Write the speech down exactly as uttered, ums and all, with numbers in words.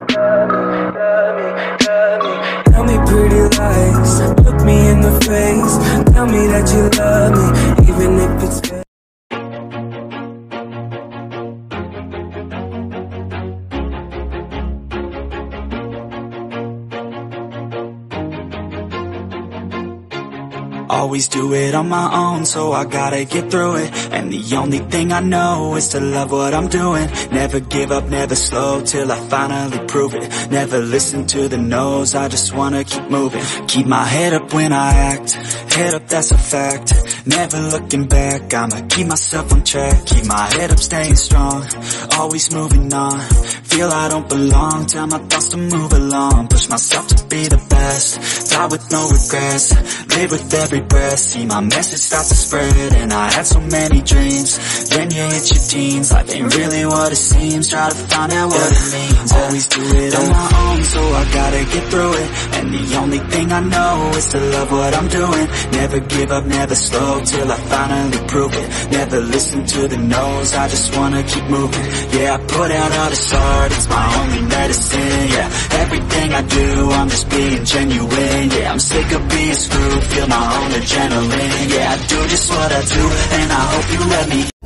Tell me pretty lies, look me in the face. Tell me that you love me, even if it's fake. Always do it on my own, so I gotta get through it. And the only thing I know is to love what I'm doing. Never give up, never slow, till I finally prove it. Never listen to the no's, I just wanna keep moving. Keep my head up when I act, head up, that's a fact. Never looking back, I'ma keep myself on track. Keep my head up, staying strong, always moving on. Feel I don't belong, tell my thoughts to move along. Push myself to be the best, die with no regrets. Live with every breath, see my message start to spread. And I had so many dreams, then you hit your teens. Life ain't really what it seems, try to find out what it means. Always do it on my own, so I gotta get through it. And the only thing I know is to love what I'm doing. Never give up, never slow, till I finally prove it. Never listen to the no's, I just wanna keep moving. Yeah, I put out all this art, it's my only medicine. Yeah, everything I do, I'm just being genuine. Yeah, I'm sick of being screwed, feel my own adrenaline. Yeah, I do just what I do, and I hope you let me